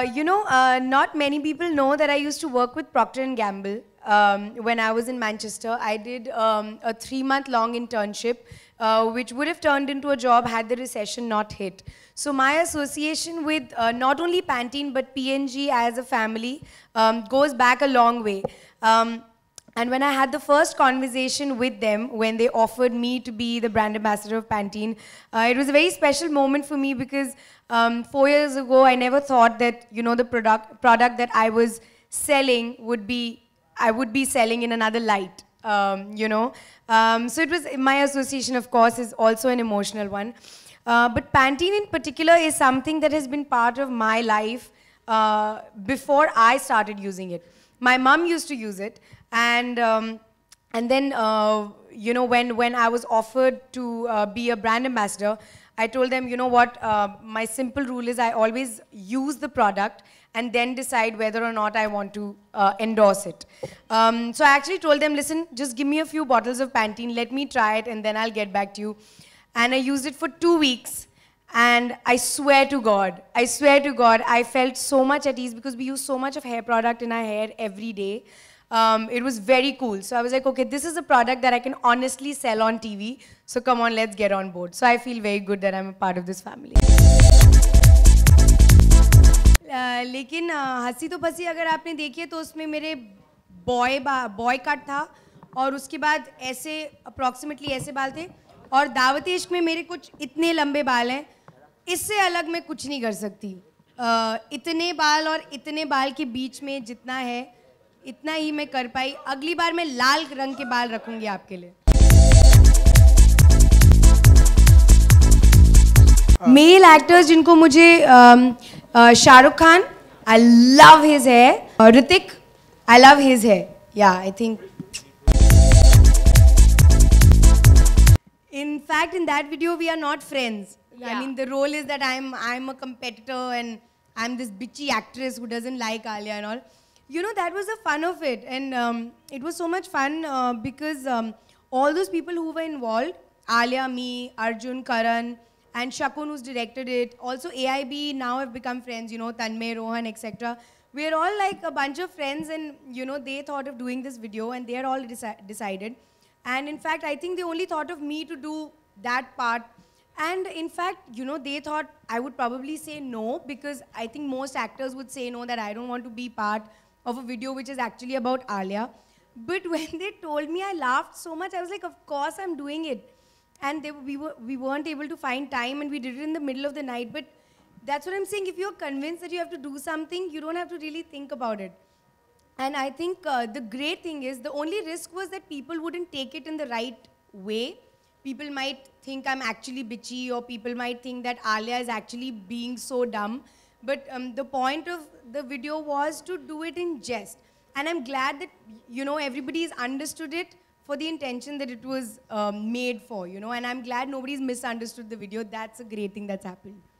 Not many people know that I used to work with Procter & Gamble. When I was in Manchester, I did a 3-month-long internship, which would have turned into a job had the recession not hit. So my association with not only Pantene, but P&G as a family goes back a long way. And when I had the first conversation with them, when they offered me to be the brand ambassador of Pantene, it was a very special moment for me because 4 years ago, I never thought that, the product that I was selling I would be selling in another light, So it was, my association, of course, is also an emotional one. But Pantene in particular is something that has been part of my life before I started using it. My mom used to use it, and then when I was offered to be a brand ambassador, I told them, you know what, my simple rule is I always use the product and then decide whether or not I want to endorse it. So I actually told them, listen, just give me a few bottles of Pantene, let me try it, and then I'll get back to you. And I used it for 2 weeks. And I swear to God, I felt so much at ease because we use so much of hair product in our hair every day. It was very cool. So I was like, okay, this is a product that I can honestly sell on TV. So come on, let's get on board. So I feel very good that I'm a part of this family. लेकिन हंसी तो फंसी अगर आपने देखी है तो उसमें मेरे बॉय कट था और उसके बाद ऐसे अप्रॉक्सीमेटली ऐसे बाल थे और दावती इश्क में मेरे कुछ इतने लंबे बाल हैं इससे अलग मैं कुछ नहीं कर सकती इतने बाल और इतने बाल के बीच में जितना है इतना ही मैं कर पाई अगली बार मैं लाल रंग के बाल रखूंगी आपके लिए मेल एक्टर्स जिनको मुझे Shahrukh Khan I love his hair Hrithik I love his hair yeah I think in fact in that video we are not friends. Yeah. I mean the role is that I'm a competitor and I'm this bitchy actress who doesn't like Alia and all. That was the fun of it, and it was so much fun because all those people who were involved, Alia, me, Arjun, Karan, and Shakun who's directed it, also AIB now have become friends, Tanmay, Rohan, etc. We're all like a bunch of friends, and they thought of doing this video and they're all decided. And in fact, I think they only thought of me to do that part. And in fact, they thought I would probably say no because I think most actors would say no, that I don't want to be part of a video which is actually about Alia. But when they told me, I laughed so much. I was like, of course I'm doing it. And we weren't able to find time and we did it in the middle of the night. But that's what I'm saying. If you're convinced that you have to do something, you don't have to really think about it. And I think the great thing is the only risk was that people wouldn't take it in the right way. People might think I'm actually bitchy, or people might think that Alia is actually being so dumb. But the point of the video was to do it in jest. And I'm glad that, everybody's understood it for the intention that it was made for, and I'm glad nobody's misunderstood the video. That's a great thing that's happened.